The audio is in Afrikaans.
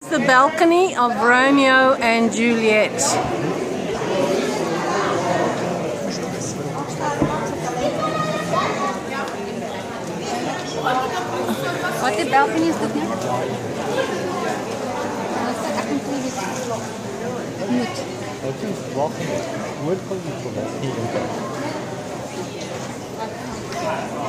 the balcony of Romeo and Juliet. Wat die balcony is dit nie? Moet.